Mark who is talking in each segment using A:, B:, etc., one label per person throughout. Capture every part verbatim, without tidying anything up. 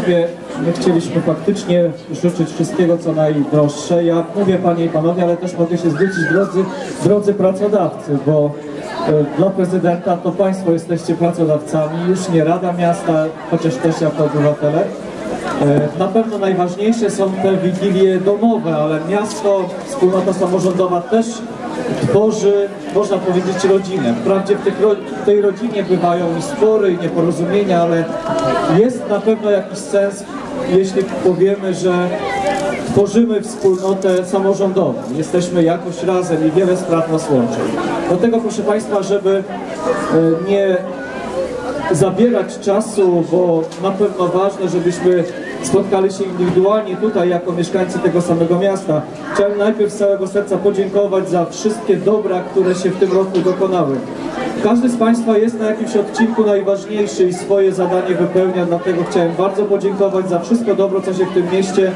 A: sobie my chcieliśmy faktycznie życzyć wszystkiego, co najdroższe. Ja mówię, Panie i Panowie, ale też mogę się zwrócić, drodzy, drodzy pracodawcy, bo e, dla prezydenta to Państwo jesteście pracodawcami, już nie Rada Miasta, chociaż też jako obywatele. E, na pewno najważniejsze są te wigilie domowe, ale miasto, wspólnota samorządowa też tworzy, można powiedzieć, rodzinę. Wprawdzie w, tych, w tej rodzinie bywają i spory, i nieporozumienia, ale jest na pewno jakiś sens, jeśli powiemy, że tworzymy wspólnotę samorządową. Jesteśmy jakoś razem i wiele spraw nas łączy. Dlatego, proszę Państwa, żeby nie zabierać czasu, bo na pewno ważne, żebyśmy spotkali się indywidualnie tutaj jako mieszkańcy tego samego miasta. Chciałem najpierw z całego serca podziękować za wszystkie dobra, które się w tym roku dokonały. Każdy z Państwa jest na jakimś odcinku najważniejszy i swoje zadanie wypełnia, dlatego chciałem bardzo podziękować za wszystko dobro, co się w tym mieście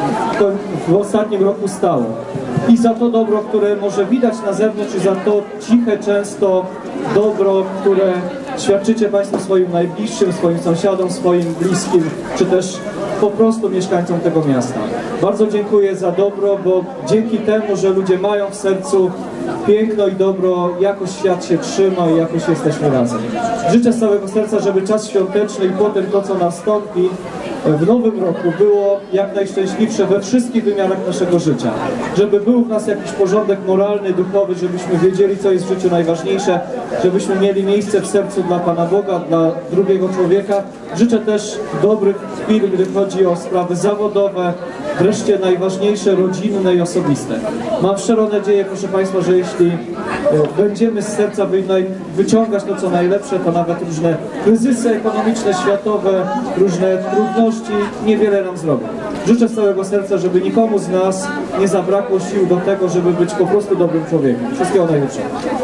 A: w ostatnim roku stało. I za to dobro, które może widać na zewnątrz, i za to ciche często dobro, które świadczycie Państwo swoim najbliższym, swoim sąsiadom, swoim bliskim, czy też po prostu mieszkańcom tego miasta. Bardzo dziękuję za dobro, bo dzięki temu, że ludzie mają w sercu piękno i dobro, jakoś świat się trzyma i jakoś jesteśmy razem. Życzę z całego serca, żeby czas świąteczny i potem to, co nastąpi w nowym roku, było jak najszczęśliwsze we wszystkich wymiarach naszego życia. Żeby był w nas jakiś porządek moralny, duchowy, żebyśmy wiedzieli, co jest w życiu najważniejsze, żebyśmy mieli miejsce w sercu dla Pana Boga, dla drugiego człowieka. Życzę też dobrych chwil, gdy chodzi o sprawy zawodowe, wreszcie najważniejsze, rodzinne i osobiste. Mam szczerą nadzieję, proszę Państwa, że jeśli będziemy z serca wyciągać to, co najlepsze, to nawet różne kryzysy ekonomiczne, światowe, różne trudności niewiele nam zrobią. Życzę z całego serca, żeby nikomu z nas nie zabrakło sił do tego, żeby być po prostu dobrym człowiekiem. Wszystkiego najlepszego.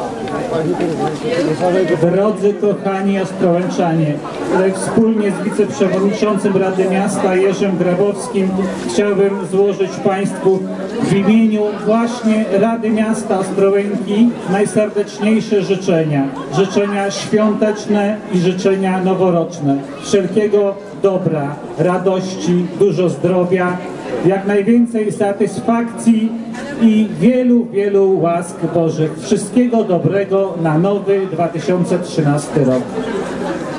B: Drodzy kochani Ostrołęczanie, tutaj wspólnie z wiceprzewodniczącym Rady Miasta Jerzym Grabowskim chciałbym złożyć Państwu w imieniu właśnie Rady Miasta Ostrołęki najserdeczniejsze życzenia. Życzenia świąteczne i życzenia noworoczne. Wszelkiego dobra, radości, dużo zdrowia, jak najwięcej satysfakcji i wielu, wielu łask Bożych. Wszystkiego dobrego na nowy dwa tysiące trzynasty rok.